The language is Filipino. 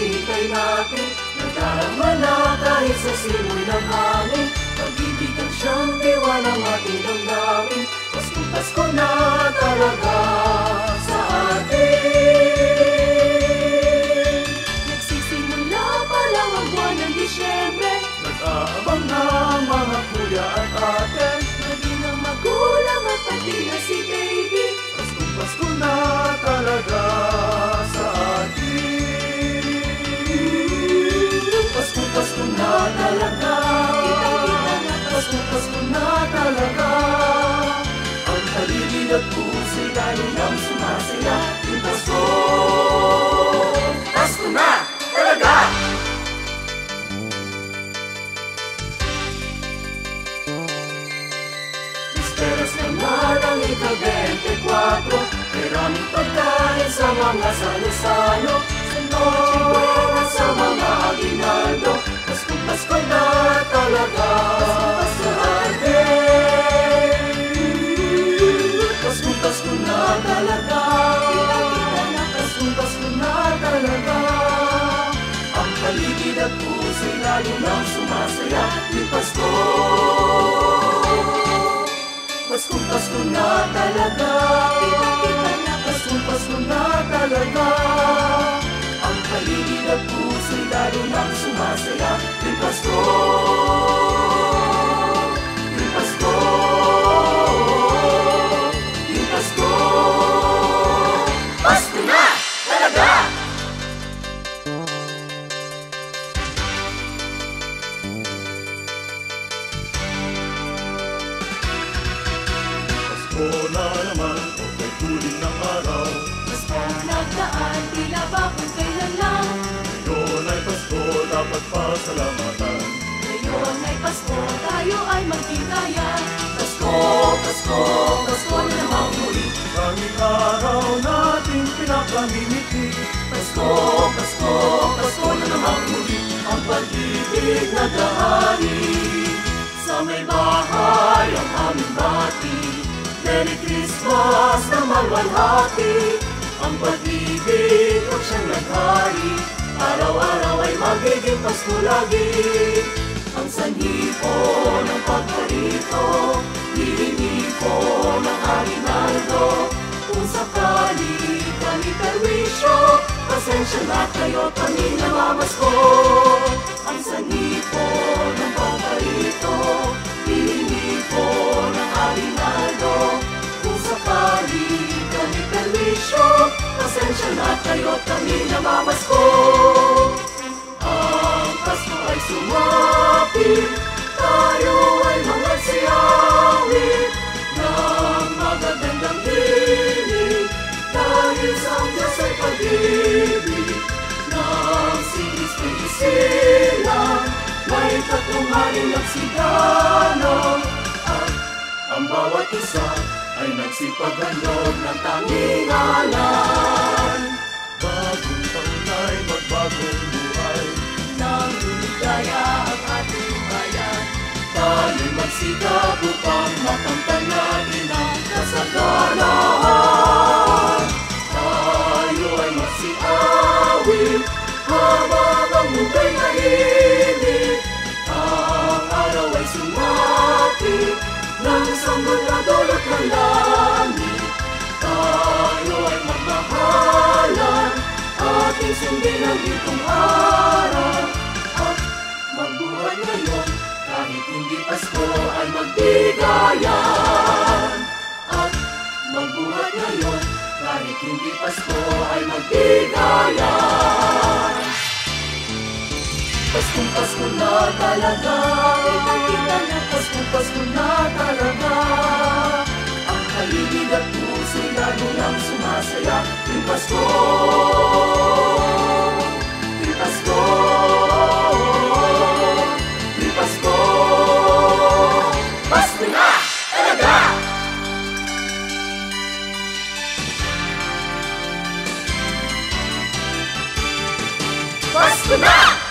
hinihintay natin. Nadarama na kahit sa simoy ng hangin, pag-ibig ang siyang diwa ng ating damdamin. Paskong Pasko na talaga sa atin. Nagsisimula pa lang ang buwan ng Disyembre, nag-aabang na ang mga kuya at ate, maging ang magulang at pati na si baby. Paskong Pasko na talaga sa atin. Paskong Pasko na talaga, kitang-kita na Paskong Pasko na talaga. Ang paligid at puso'y lalo nang sumasaya. Yung Pasko, Pasko na talaga. Bisperas na nga ng ika-24, maraming pagkain sa mga salo-salo, sa Noche Buena, sa mga aguinaldo. Paskong Pasko na talaga sa atin. Paskong Pasko na talaga, kita-kita na Paskong Pasko na talaga. Ang paligid at puso'y lalo nang sumasaya. Yung Pasko, Paskong Pasko na talaga, kita-kita na Paskong Pasko na talaga. Ang paligid at puso'y lalo nang sumasaya. Yung Pasko, yung Pasko, yung Pasko, Pasko na talaga. Pasko na naman, okay tuloy ng araw. Paskong nagdaan, tila ba kung kailan lang. Ngayon ay Pasko, dapat pasalamatan. Ngayon ay Pasko, tayo ay magtigayan. Pasko, Pasko, Pasko na namang muli. Tanging araw natin pinapamimiti. Pasko, Pasko, Pasko na namang muli. Ang pag-ibig nagahari sa may bahay ang aming bati. Merry Christmas na malwalhati. Ang pag-ibig ang siyang naghari. Araw-araw ay magiging Pasko lagi. Ang sanhi po ng pagkarito, hihingi po ng aguinaldo. Kung sakali kami perwisyo, pasensya na kayo, kami namamasko. Ang sanhi po ng pagkarito, hihingi po ng aguinaldo. Kung sakali kami perwisyo, pasensya na kayo, kami namamasko. Ang Pasko ay sumapit, tayo ay mga siyawin ng magagandang hilig. Dahil sa Diyos ay pag-ibig, ng sinis-may isilang, may katunghaling nagsiganap. At ang bawat isa ay nagsipaghandog ng tanging ngalan. Bagong taon ay magbagong buhay. Nang lumigaya ang ating bayan, Tayo'y magsikap upang makamtan natin ang kasaganahan. tayo ay Magsiawit habang ang munda'y mainit. Ang araw ay sumapit ng sanggol na dulot ng langit. Tayo ay magmahalan, ating sundin ang itong araw. At magbuhay ngayon, kahit hindi Pasko ay magbigayan. At magbuhay ngayon, kahit hindi Pasko ay magbigayan. Paskong Pasko na talaga, kita-kita na Paskong Pasko na talaga. Ang paligid at puso'y lalo nang sumasaya. Yung Pasko, yung Pasko, yung Pasko, Pasko na talaga. Pasko na!